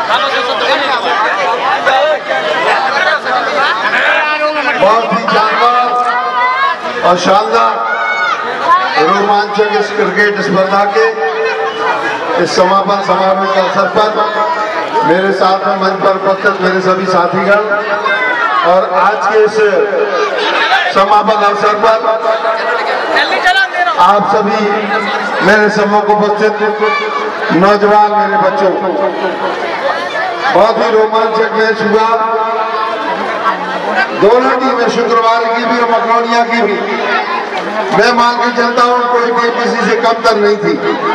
बहुत ही जानदार और शानदार रोमांचक इस क्रिकेट स्पर्धा के इस समापन समारोह के अवसर पर मेरे साथ में मंच पर उपस्थित मेरे सभी साथीगण और आज के इस समापन अवसर पर आप सभी मेरे सम्मुख उपस्थित नौजवान मेरे बच्चों, बहुत ही रोमांचक मैच हुआ। दोनों टीमें शुक्रवार की भी और मकरोनिया की भी मैं मान के चलता हूं कोई टीम किसी से कमतर नहीं थी।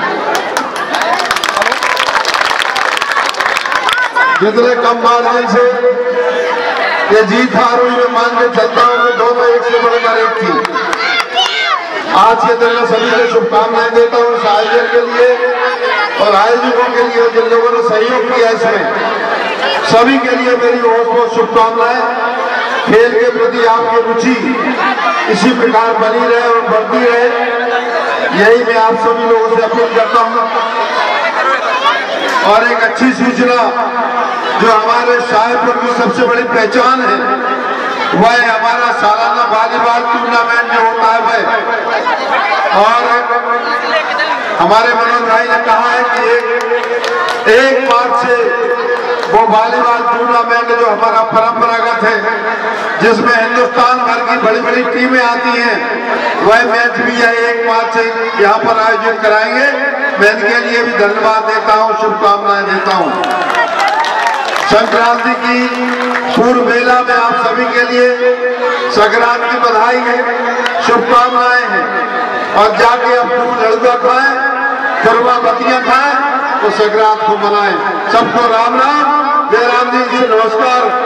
जितने कम मार्जिन से ये जीत हार हुई मैं मान के चलता हूं कि दोनों एक से बढ़कर एक थी। आज के दिन में सभी को शुभकामनाएं देता हूं इस आयोजन के लिए और आयोजकों के लिए जिन लोगों ने सहयोग किया इसमें सभी के लिए मेरी बहुत बहुत शुभकामनाएं। खेल के प्रति आपकी रुचि इसी प्रकार बनी रहे और बढ़ती रहे, यही मैं आप सभी लोगों से अपील करता हूं। और एक अच्छी सूचना जो हमारे शाहपुर की सबसे बड़ी पहचान है वह हमारा सालाना वॉलीबॉल टूर्नामेंट जो होता है वह, और हमारे मनोज भाई ने कहा है कि एक मार्च से वो वॉलीबॉल टूर्नामेंट जो हमारा परंपरागत है जिसमें हिंदुस्तान भर की बड़ी बड़ी टीमें आती हैं वह मैच भी है 1 मार्च से यहाँ पर आयोजित कराएंगे। मैं इनके लिए भी धन्यवाद देता हूँ, शुभकामनाएं देता हूँ। संक्रांति की पूर्व बेला में आप सभी के लिए संक्रांति की बधाई है, शुभकामनाएं हैं। और जाके अब खूब लड़ुआ खाएं, करवा बतियां खाएं तो संक्रांत को मनाएं। सबको राम राम, जयराम जी से नमस्कार।